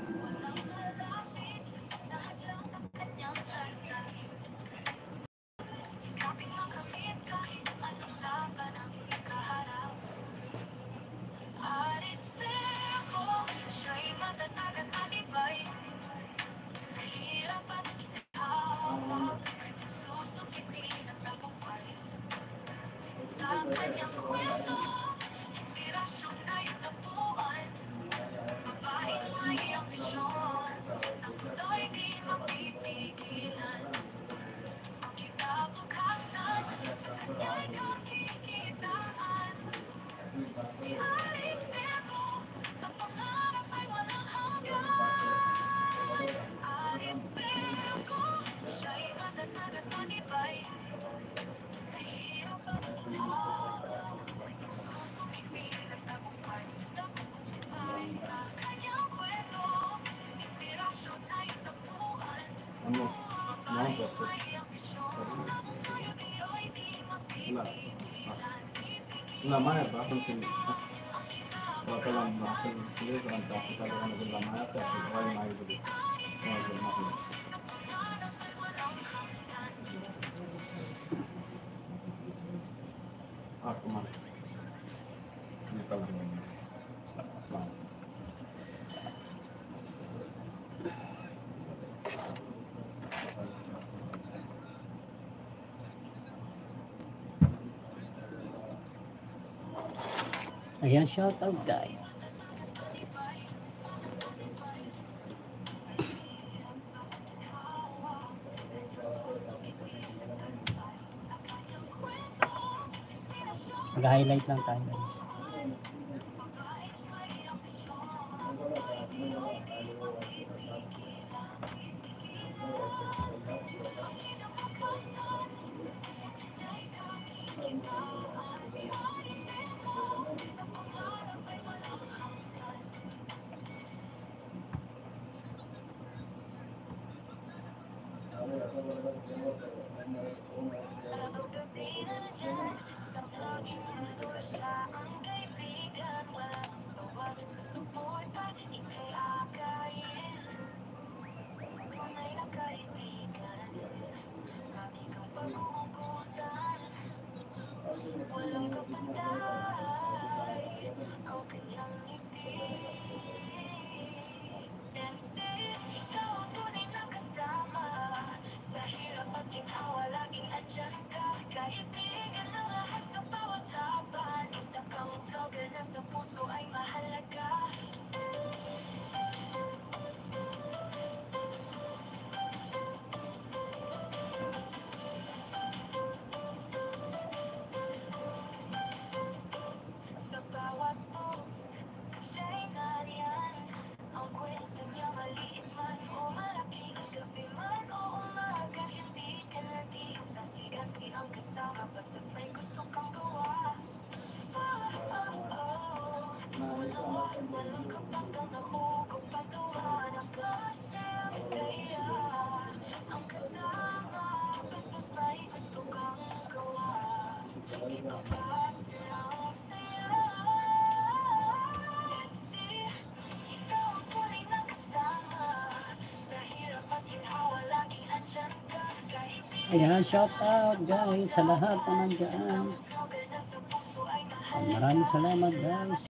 Ano? Ano ba ito? Wala. Lamaya ba? Baka lang sige sa kanta. Sabi ko na lamaya pa. Wala na ito dito. Kumain. Hindi ka lang. Ayan, shout out guys. Mag-highlight lang tayo guys. Walang kapantay ang kanyang ngiti. MC, ikaw ang tunay na kasama. Sa hirap at ginhawa, laging andyan ka. Kaibigan na lahat sa bawat laban. Isa kang vlogger na sa puso ay mahalaga. Basta't may gusto kang gawa. Walang kapag ang nahugog paggawa ng klaseng saya. Ang kasama, basta't may gusto kang gawa. Ibang klase ang saya. MC, ikaw ang tunay na kasama. Sa hirap at ginhawa, laging andyan ka. Ayan, shout out guys sa lahat na nandyan. Maraming salamat guys.